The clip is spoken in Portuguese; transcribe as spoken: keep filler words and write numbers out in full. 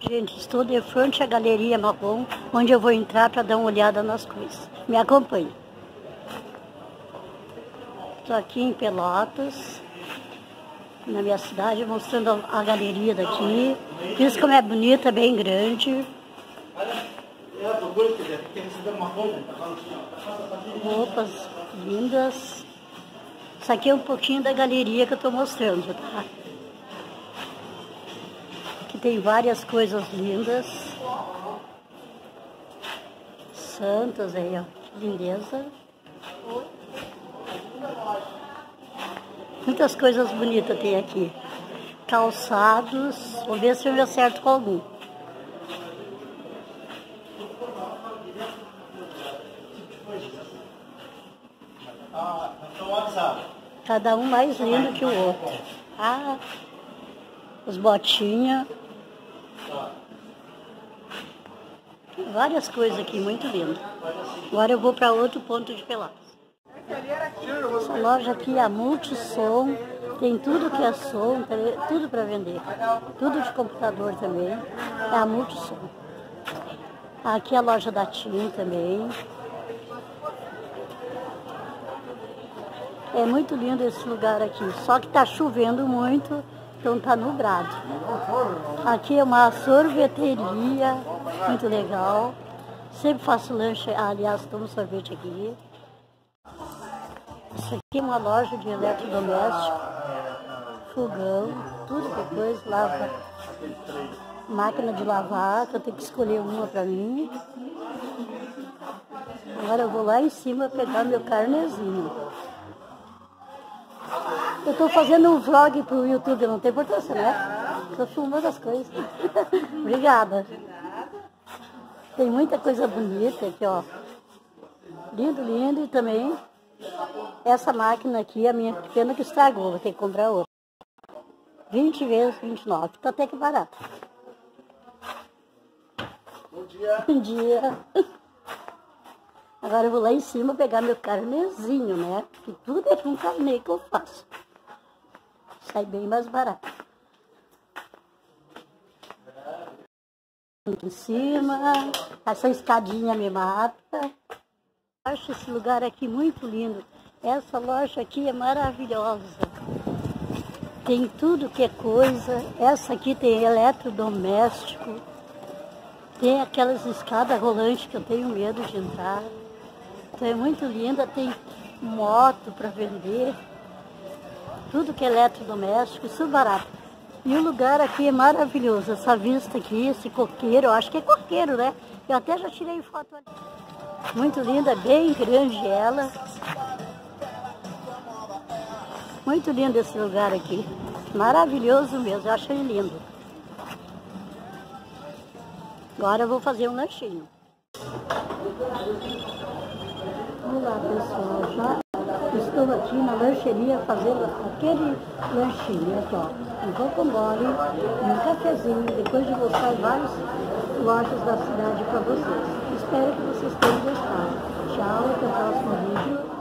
Gente, estou de frente à Galeria Marrom, onde eu vou entrar para dar uma olhada nas coisas. Me acompanhe. Estou aqui em Pelotas, na minha cidade, mostrando a galeria daqui. Isso como é bonita, bem grande. Roupas lindas. Isso aqui é um pouquinho da galeria que eu estou mostrando, tá? Aqui tem várias coisas lindas. Santas aí, ó. Que lindeza. Muitas coisas bonitas tem aqui. Calçados. Vou ver se eu me acerto com algum. Cada um mais lindo que o outro. Ah, os botinhas. Várias coisas aqui, muito lindo. Agora eu vou para outro ponto de Pelotas. Essa loja aqui é a Multissom. Tem tudo que é som, tudo para vender. Tudo de computador também. É a Multissom. Aqui é a loja da TIM também. É muito lindo esse lugar aqui, só que está chovendo muito, então está nublado. Aqui é uma sorveteria, muito legal. Sempre faço lanche, aliás, tomo sorvete aqui. Isso aqui é uma loja de eletrodoméstico, fogão, tudo que é coisa, lava, máquina de lavar, que eu tenho que escolher uma para mim. Agora eu vou lá em cima pegar meu carnezinho. Eu estou fazendo um vlog para o YouTube, não tem importância, né? Estou filmando as coisas. Obrigada. Tem muita coisa bonita aqui, ó. Lindo, lindo. E também essa máquina aqui, a minha pena que estragou, vou ter que comprar outra. vinte vezes vinte e nove, tá até que barato. Bom dia. Bom dia. Agora eu vou lá em cima pegar meu carnezinho, né? Porque tudo é com carnê que eu faço. Sai bem mais barato. Aqui em cima, essa escadinha me mata. Acho esse lugar aqui muito lindo. Essa loja aqui é maravilhosa. Tem tudo que é coisa. Essa aqui tem eletrodoméstico. Tem aquelas escadas rolantes que eu tenho medo de entrar. Então é muito linda. Tem moto para vender. Tudo que é eletrodoméstico, isso é barato. E o lugar aqui é maravilhoso. Essa vista aqui, esse coqueiro, eu acho que é coqueiro, né? Eu até já tirei foto ali. Muito linda, bem grande ela. Muito lindo esse lugar aqui. Maravilhoso mesmo, eu achei lindo. Agora eu vou fazer um lanchinho. Olá, pessoal. Já estou aqui na lancheria fazendo aquele lanchinho, aqui, ó. Um rocambole, um cafezinho, depois de mostrar várias lojas da cidade para vocês. Espero que vocês tenham gostado. Tchau, até o próximo vídeo.